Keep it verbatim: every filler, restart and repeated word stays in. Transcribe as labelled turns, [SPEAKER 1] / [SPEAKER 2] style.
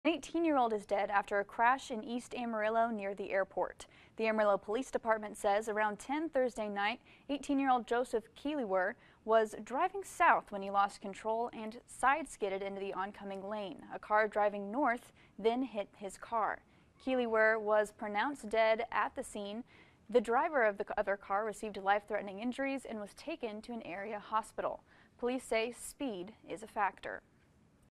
[SPEAKER 1] An eighteen-year-old is dead after a crash in East Amarillo near the airport. The Amarillo Police Department says around ten Thursday night, eighteen-year-old Joseph Keeliwer was driving south when he lost control and side-skidded into the oncoming lane. A car driving north then hit his car. Keeliwer was pronounced dead at the scene. The driver of the other car received life-threatening injuries and was taken to an area hospital. Police say speed is a factor.